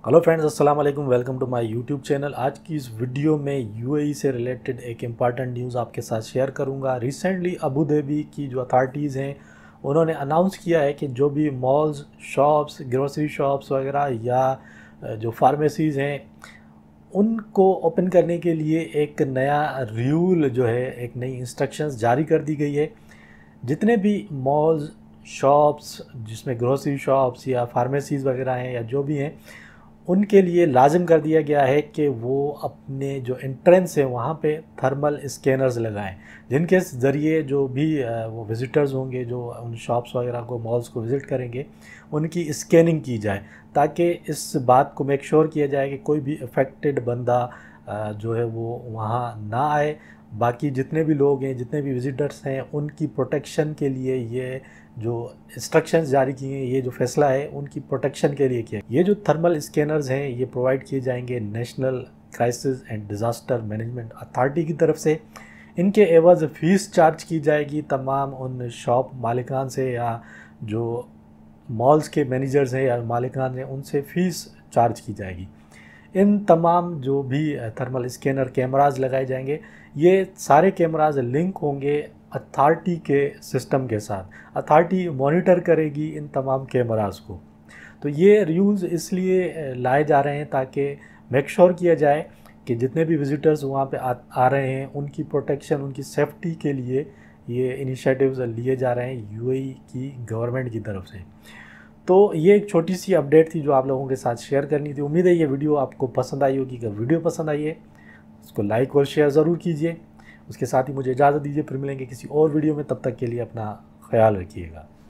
Hello friends, अस्सलाम वालेकुम। Welcome to my YouTube channel. आज की इस वीडियो में यूएई से रिलेटेड एक इम्पॉर्टेंट न्यूज़ आपके साथ शेयर करूंगा। रिसेंटली अबू धाबी की जो अथॉरिटीज़ हैं उन्होंने अनाउंस किया है कि जो भी मॉल्स, शॉप्स, ग्रोसरी शॉप्स वगैरह या जो फार्मेसीज़ हैं उनको ओपन करने के लिए एक नया रूल जो है, एक नई इंस्ट्रक्शंस जारी कर दी गई है। जितने भी मॉल्स, शॉप्स जिसमें ग्रोसरी शॉप्स या फार्मेसीज़ वगैरह हैं या जो भी हैं, उनके लिए लाजिम कर दिया गया है कि वो अपने जो एंट्रेंस है वहाँ पे थर्मल स्कैनर्स लगाएं, जिनके ज़रिए जो भी वो विज़िटर्स होंगे जो उन शॉप्स वगैरह को, मॉल्स को विज़िट करेंगे, उनकी स्कैनिंग की जाए, ताकि इस बात को मेक श्योर किया जाए कि कोई भी अफेक्टेड बंदा जो है वो वहाँ ना आए। बाकी जितने भी लोग हैं, जितने भी विज़िटर्स हैं, उनकी प्रोटेक्शन के लिए ये जो इंस्ट्रक्शंस जारी किए हैं, ये जो फैसला है उनकी प्रोटेक्शन के लिए किया। ये जो थर्मल स्कैनर्स हैं ये प्रोवाइड किए जाएंगे national crisis and disaster management authority की तरफ से। इनके एवज़ फ़ीस चार्ज की जाएगी तमाम उन शॉप मालिकान से या जो मॉल्स के मैनेजर्स हैं या मालिकान हैं, उनसे फ़ीस चार्ज की जाएगी। इन तमाम जो भी थर्मल स्कैनर कैमराज लगाए जाएंगे, ये सारे कैमराज लिंक होंगे अथॉरिटी के सिस्टम के साथ। अथॉरिटी मॉनिटर करेगी इन तमाम कैमराज को। तो ये रूल्स इसलिए लाए जा रहे हैं ताकि मेक श्योर किया जाए कि जितने भी विज़िटर्स वहाँ पे आ रहे हैं, उनकी प्रोटेक्शन, उनकी सेफ्टी के लिए ये इनिशिएटिव्स लिए जा रहे हैं यूएई की गवर्नमेंट की तरफ से। तो ये एक छोटी सी अपडेट थी जो आप लोगों के साथ शेयर करनी थी। उम्मीद है ये वीडियो आपको पसंद आई होगी। अगर वीडियो पसंद आई है इसको लाइक और शेयर ज़रूर कीजिए। उसके साथ ही मुझे इजाज़त दीजिए, फिर मिलेंगे किसी और वीडियो में। तब तक के लिए अपना ख्याल रखिएगा।